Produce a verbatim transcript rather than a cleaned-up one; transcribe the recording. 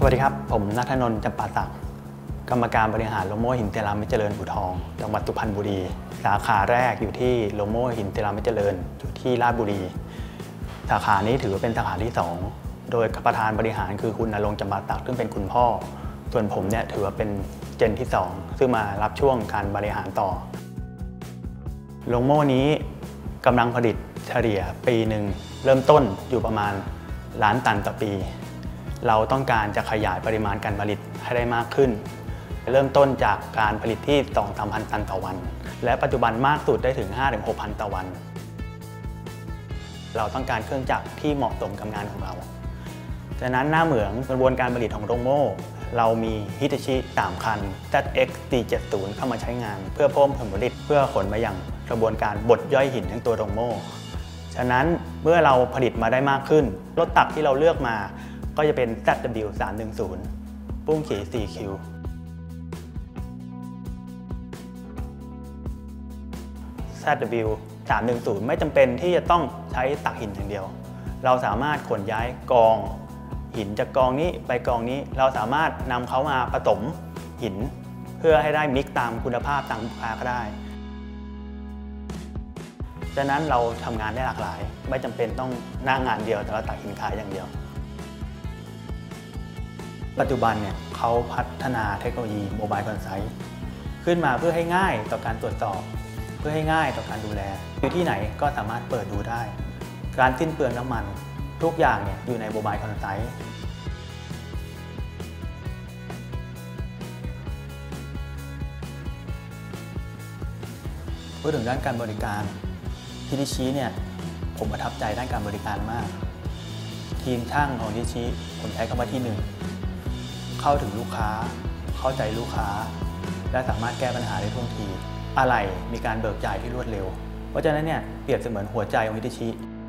สวัสดีครับผมณัฐนนท์ จำปาศักดิ์กรรมการบริหารโรงโม่หินเทรามิตรเจริญอู่ทองจังหวัดสุพรรณบุรีสาขาแรกอยู่ที่โรงโม่หินเทรามิตรเจริญอยู่ที่ราชบุรีสาขานี้ถือว่าเป็นสาขาที่สองโดยประธานบริหารคือคุณณรงค์ จำปาศักดิ์ซึ่งเป็นคุณพ่อส่วนผมเนี่ยถือว่าเป็นเจนที่สองซึ่งมารับช่วงการบริหารต่อโรงโม่นี้กำลังผลิตเฉลี่ยปีหนึ่งเริ่มต้นอยู่ประมาณล้านตันต่อปีเราต้องการจะขยายปริมาณการผลิตให้ได้มากขึ้นเริ่มต้นจากการผลิตที่ สองถึงสามพัน ตันต่อวันและปัจจุบันมากสุดได้ถึง ห้าถึงหกพัน ต่อวันเราต้องการเครื่องจักรที่เหมาะสมกับงานของเราฉะนั้นหน้าเหมืองกระบวนการผลิตของโรงโม่เรามี Hitachi สาม คัน แซด เอ็กซ์ สี่เจ็ดศูนย์ เข้ามาใช้งานเพื่อเพิ่มผลผลิตเพื่อขนมาอย่างกระบวนการบดย่อยหินทั้งตัวโรงโม่ฉะนั้นเมื่อเราผลิตมาได้มากขึ้นรถตักที่เราเลือกมาก็จะเป็น แซด ดับเบิลยู สามหนึ่งศูนย์ ปุ้งขี โฟร์ คิว แซด ดับเบิลยู สามหนึ่งศูนย์ ไม่จำเป็นที่จะต้องใช้ตักหินอย่างเดียวเราสามารถขนย้ายกองหินจากกองนี้ไปกองนี้เราสามารถนำเขามาผสมหินเพื่อให้ได้มิกซ์ตามคุณภาพตามลูกค้าก็ได้ฉะนั้นเราทำงานได้หลากหลายไม่จำเป็นต้องหน้างานเดียวแต่เราตักหินขายอย่างเดียวปัจจุบันเนี่ยเขาพัฒนาเทคโนโลยีโมบายคอนไซต์ขึ้นมาเพื่อให้ง่ายต่อการตรวจสอบเพื่อให้ง่ายต่อการดูแลอยู่ที่ไหนก็สามารถเปิดดูได้การสิ้นเปลืองน้ำมันทุกอย่างเนี่ยอยู่ในโมบายคอนไซต์พูดถึงด้านการบริการฮิทาชิเนี่ยผมประทับใจด้านการบริการมากทีมช่างของฮิทาชิผมใช้คำว่าที่หนึ่งเข้าถึงลูกค้าเข้าใจลูกค้าและสามารถแก้ปัญหาได้ท่วงทีอะไหล่มีการเบิกจ่ายที่รวดเร็วเพราะฉะนั้นเนี่ยเปรียบเสมือนหัวใจของฮิทาชิ